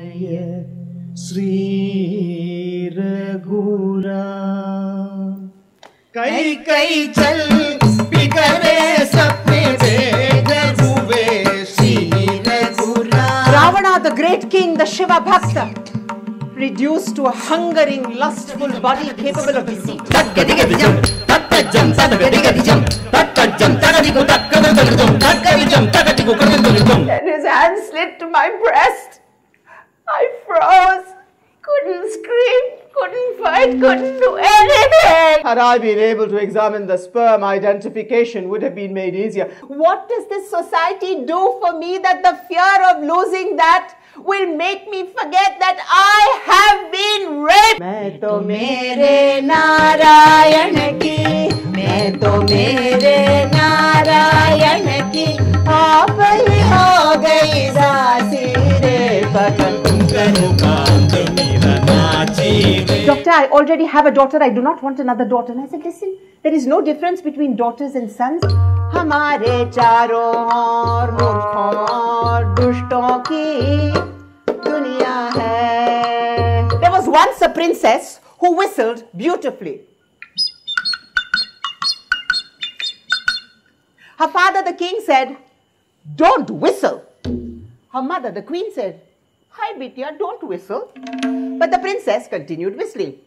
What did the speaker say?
Sri Raghuram. Kai kai chal bikare sapne bed huve Sri Raghuram. Ravana, the great king, the Shiva Bhakta, reduced to a hungering, lustful body capable of deceit. And his hand slid to my breast. I froze, couldn't scream, couldn't fight, couldn't do anything. Had I been able to examine the sperm, identification would have been made easier. What does this society do for me that the fear of losing that will make me forget that I have been raped? मैं तो मेरे नारायण की, मैं तो मेरे नारायण की, आप ही हो गई दासी रे पकड़। Doctor, I already have a daughter. I do not want another daughter. And I said, listen, there is no difference between daughters and sons. हमारे चारों ओर मूर्खों और दुष्टों की दुनिया है. There was once a princess who whistled beautifully. Her father, the king, said, don't whistle. Her mother, the queen, said, hi, Bitya, don't whistle. But the princess continued whistling.